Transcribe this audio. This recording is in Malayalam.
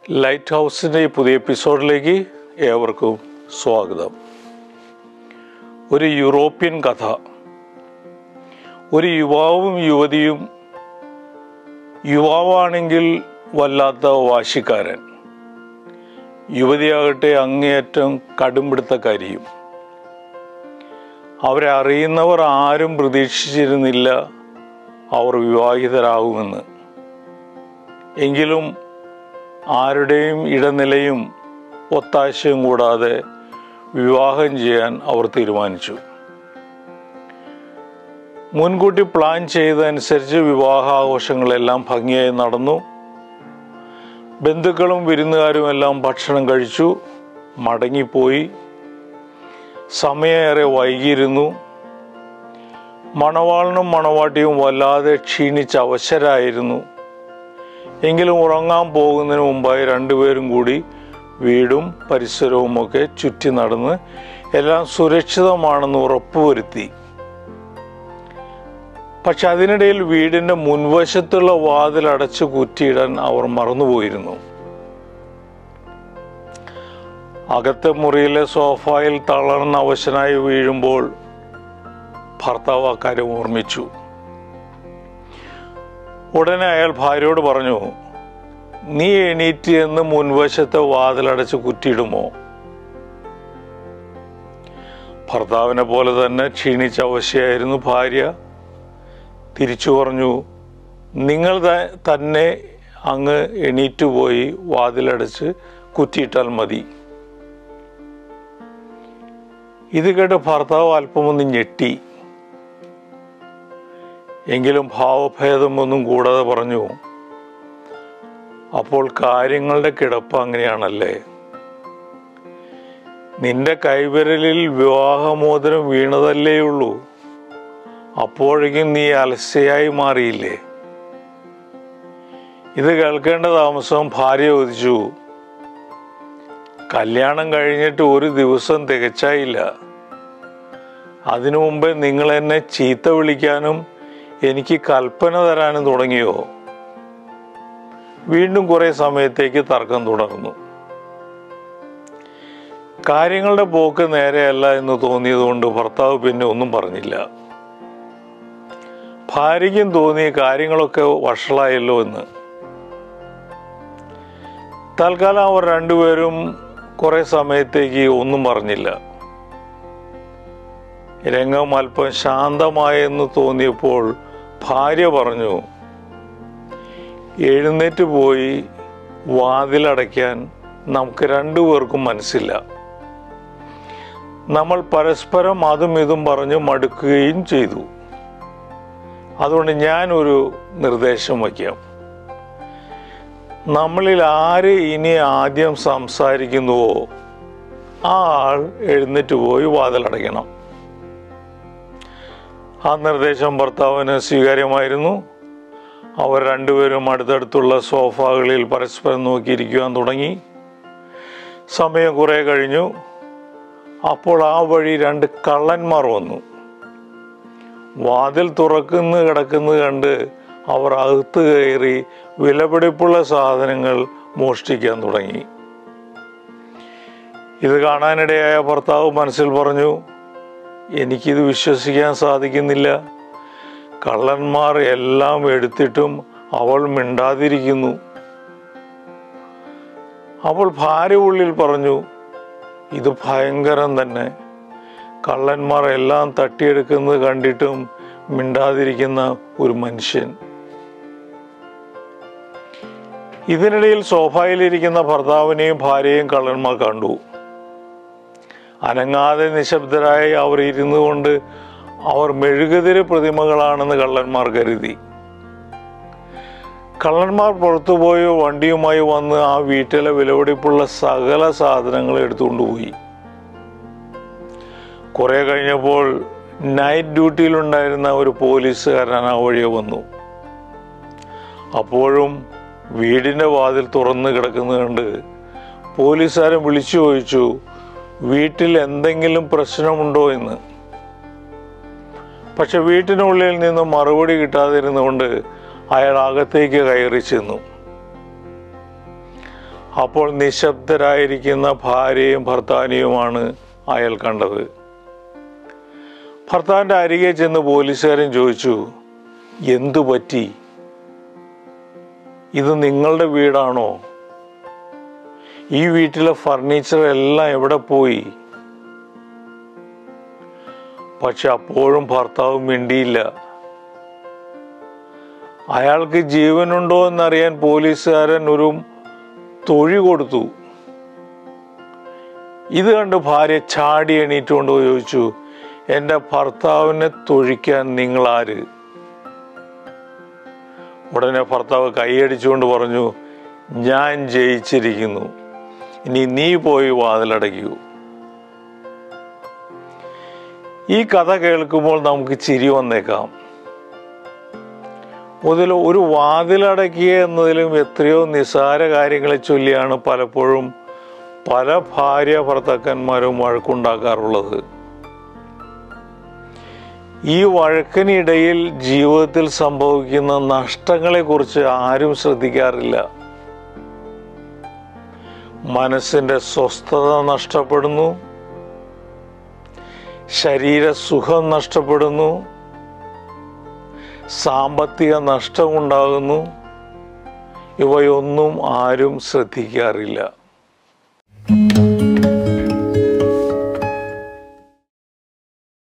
ലൈറ്റ് ഹൗസിൻ്റെ ഈ പുതിയ എപ്പിസോഡിലേക്ക് ഏവർക്കും സ്വാഗതം. ഒരു യൂറോപ്യൻ കഥ. ഒരു യുവാവും യുവതിയും. യുവാവാണെങ്കിൽ വല്ലാത്ത വാശിക്കാരൻ, യുവതിയാകട്ടെ അങ്ങേയറ്റം കടുംപിടുത്തക്കാരിയും. അവരെ അറിയുന്നവർ ആരും പ്രതീക്ഷിച്ചിരുന്നില്ല അവർ വിവാഹിതരാകുമെന്ന്. എങ്കിലും ആരുടെയും ഇടനിലയും ഒത്താശയും കൂടാതെ വിവാഹം ചെയ്യാൻ അവർ തീരുമാനിച്ചു. മുൻകൂട്ടി പ്ലാൻ ചെയ്തതനുസരിച്ച് വിവാഹാഘോഷങ്ങളെല്ലാം ഭംഗിയായി നടന്നു. ബന്ധുക്കളും വിരുന്നുകാരുമെല്ലാം ഭക്ഷണം കഴിച്ചു മടങ്ങിപ്പോയി. സമയമേറെ വൈകിയിരുന്നു. മണവാളനും മണവാട്ടിയും വല്ലാതെ ക്ഷീണിച്ച് അവശരായിരുന്നു. എങ്കിലും ഉറങ്ങാൻ പോകുന്നതിന് മുമ്പായി രണ്ടുപേരും കൂടി വീടും പരിസരവുമൊക്കെ ചുറ്റി നടന്ന് എല്ലാം സുരക്ഷിതമാണെന്ന് ഉറപ്പുവരുത്തി. പക്ഷെ അതിനിടയിൽ വീടിൻ്റെ മുൻവശത്തുള്ള വാതിൽ അടച്ചു കുറ്റിയിടാൻ അവർ മറന്നുപോയിരുന്നു. അകത്തെ മുറിയിലെ സോഫായിൽ തളർന്ന അവശനായി വീഴുമ്പോൾ ഭർത്താവ് അക്കാര്യം ഓർമ്മിച്ചു. ഉടനെ അയാൾ ഭാര്യയോട് പറഞ്ഞു, നീ എണീറ്റ് എന്ന് മുൻവശത്തെ വാതിലടച്ച് കുറ്റിയിടുമോ? ഭർത്താവിനെ പോലെ തന്നെ ക്ഷീണിച്ച അവശയായിരുന്നു ഭാര്യ. തിരിച്ചു പറഞ്ഞു, നിങ്ങൾ തന്നെ അങ്ങ് എണീറ്റ് പോയി വാതിലടച്ച് കുറ്റിയിട്ടാൽ മതി. ഇത് കേട്ട് ഭർത്താവ് അല്പമൊന്ന് ഞെട്ടി. എങ്കിലും ഭാവഭേദമൊന്നും കൂടാതെ പറഞ്ഞു, അപ്പോൾ കാര്യങ്ങളുടെ കിടപ്പ് അങ്ങനെയാണല്ലേ? നിന്റെ കൈവിരലിൽ വിവാഹമോതിരം വീണതല്ലേയുള്ളൂ, അപ്പോഴേക്കും നീ അലസയായി മാറിയില്ലേ? ഇത് കേൾക്കേണ്ട താമസം ഭാര്യ ചോദിച്ചു, കല്യാണം കഴിഞ്ഞിട്ട് ഒരു ദിവസം തികച്ചായില്ല, അതിനു മുമ്പേ നിങ്ങൾ എന്നെ ചീത്ത വിളിക്കാനും എനിക്ക് കൽപ്പന തരാനും തുടങ്ങിയോ? വീണ്ടും കുറെ സമയത്തേക്ക് തർക്കം തുടർന്നു. കാര്യങ്ങളുടെ പോക്ക് നേരെയല്ല എന്ന് തോന്നിയതുകൊണ്ട് ഭർത്താവ് പിന്നെ ഒന്നും പറഞ്ഞില്ല. ഭാര്യയ്ക്കും തോന്നി കാര്യങ്ങളൊക്കെ വഷളായല്ലോ എന്ന്. തൽക്കാലം അവർ രണ്ടുപേരും കുറെ സമയത്തേക്ക് ഒന്നും പറഞ്ഞില്ല. രംഗം അല്പം ശാന്തമായെന്ന് തോന്നിയപ്പോൾ ഭാര്യ പറഞ്ഞു, എഴുന്നേറ്റ് പോയി വാതിലടയ്ക്കാൻ നമുക്ക് രണ്ടുപേർക്കും മനസ്സില്ല. നമ്മൾ പരസ്പരം അതും ഇതും പറഞ്ഞു മടുക്കുകയും ചെയ്തു. അതുകൊണ്ട് ഞാനൊരു നിർദ്ദേശം വയ്ക്കാം. നമ്മളിൽ ആര് ഇനി ആദ്യം സംസാരിക്കുന്നുവോ ആ ആൾ എഴുന്നേറ്റ് പോയി വാതിലടയ്ക്കണം. ആ നിർദ്ദേശം ഭർത്താവിന് സ്വീകാര്യമായിരുന്നു. അവർ രണ്ടുപേരും അടുത്തടുത്തുള്ള സോഫകളിൽ പരസ്പരം നോക്കിയിരിക്കുവാൻ തുടങ്ങി. സമയം കുറെ കഴിഞ്ഞു. അപ്പോൾ ആ വഴി രണ്ട് കള്ളന്മാർ വന്നു. വാതിൽ കിടക്കുന്നത് കണ്ട് അവർ അകത്ത് കയറി വിലപിടിപ്പുള്ള സാധനങ്ങൾ മോഷ്ടിക്കാൻ തുടങ്ങി. ഇത് കാണാനിടയായ ഭർത്താവ് മനസ്സിൽ പറഞ്ഞു, എനിക്കിത് വിശ്വസിക്കാൻ സാധിക്കുന്നില്ല. കള്ളന്മാർ എല്ലാം എടുത്തിട്ടും അവൾ മിണ്ടാതിരിക്കുന്നു. അപ്പോൾ ഭാര്യ ഉള്ളിൽ പറഞ്ഞു, ഇത് ഭയങ്കരം തന്നെ. കള്ളന്മാർ എല്ലാം തട്ടിയെടുക്കുന്നത് കണ്ടിട്ടും മിണ്ടാതിരിക്കുന്ന ഒരു മനുഷ്യൻ. ഇതിനിടയിൽ സോഫായിലിരിക്കുന്ന ഭർത്താവിനെയും ഭാര്യയെയും കള്ളന്മാർ കണ്ടു. അനങ്ങാതെ നിശബ്ദരായി അവർ ഇരുന്നു കൊണ്ട് അവർ മെഴുകുതിരി പ്രതിമകളാണെന്ന് കള്ളന്മാർ കരുതി. കള്ളന്മാർ പുറത്തുപോയി വണ്ടിയുമായി വന്ന് ആ വീട്ടിലെ വിലപിടിപ്പുള്ള സകല സാധനങ്ങളും എടുത്തുകൊണ്ടുപോയി. കുറെ കഴിഞ്ഞപ്പോൾ നൈറ്റ് ഡ്യൂട്ടിയിലുണ്ടായിരുന്ന ഒരു പോലീസുകാരൻ ആ വഴിയെ വന്നു. അപ്പോഴും വീടിൻ്റെ വാതിൽ തുറന്ന് കിടക്കുന്നത് കണ്ട് പോലീസുകാരൻ വിളിച്ചു ചോദിച്ചു, വീട്ടിൽ എന്തെങ്കിലും പ്രശ്നമുണ്ടോ എന്ന്. പക്ഷെ വീട്ടിനുള്ളിൽ നിന്ന് മറുപടി കിട്ടാതിരുന്നുകൊണ്ട് അയാൾ അകത്തേക്ക് കയറി ചെന്നു. അപ്പോൾ നിശബ്ദരായിരിക്കുന്ന ഭാര്യയും ഭർത്താവിനെയുമാണ് അയാൾ കണ്ടത്. ഭർത്താവിൻ്റെ അരികെ ചെന്ന് പോലീസുകാരൻ ചോദിച്ചു, എന്തു പറ്റി? ഇത് നിങ്ങളുടെ വീടാണോ? ഈ വീട്ടിലെ ഫർണിച്ചർ എല്ലാം എവിടെ പോയി? പക്ഷെ അപ്പോഴും ഭർത്താവ് മിണ്ടിയില്ല. അയാൾക്ക് ജീവനുണ്ടോ എന്നറിയാൻ പോലീസുകാരൻ ഒരു തൊഴി കൊടുത്തു. ഇത് കണ്ട് ഭാര്യ ചാടി എണീറ്റുകൊണ്ട് ചോദിച്ചു, എൻ്റെ ഭർത്താവിനെ തൊഴിക്കാൻ നിങ്ങൾ ആര്? ഉടനെ ഭർത്താവ് കൈയടിച്ചുകൊണ്ട് പറഞ്ഞു, ഞാൻ ജയിച്ചിരിക്കുന്നു, ഇനി നീ പോയി വാതിലടയ്ക്കൂ. ഈ കഥ കേൾക്കുമ്പോൾ നമുക്ക് ചിരി വന്നേക്കാം. ഒരു വാതിലടയ്ക്കുക എന്നതിലും എത്രയോ നിസ്സാര കാര്യങ്ങളെ ചൊല്ലിയാണ് പലപ്പോഴും പല ഭാര്യ ഭർത്താക്കന്മാരും വഴക്കുണ്ടാക്കാറുള്ളത്. ഈ വഴക്കിനിടയിൽ ജീവിതത്തിൽ സംഭവിക്കുന്ന നഷ്ടങ്ങളെക്കുറിച്ച് ആരും ശ്രദ്ധിക്കാറില്ല. മനസ്സിൻ്റെ സ്വസ്ഥത നഷ്ടപ്പെടുന്നു, ശരീരസുഖം നഷ്ടപ്പെടുന്നു, സാമ്പത്തിക നഷ്ടമുണ്ടാകുന്നു. ഇവയൊന്നും ആരും ശ്രദ്ധിക്കാറില്ല.